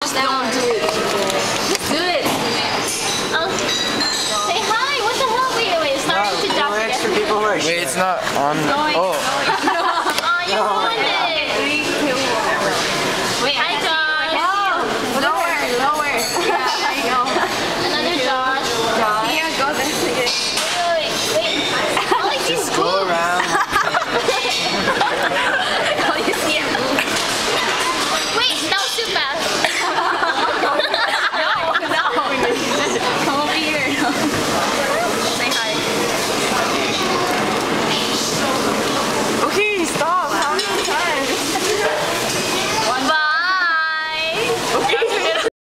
Just don't do it. Just do it. Oh. Say hi. What the hell? Wait, it's starting to duck again. Wait, it's not on. Oh.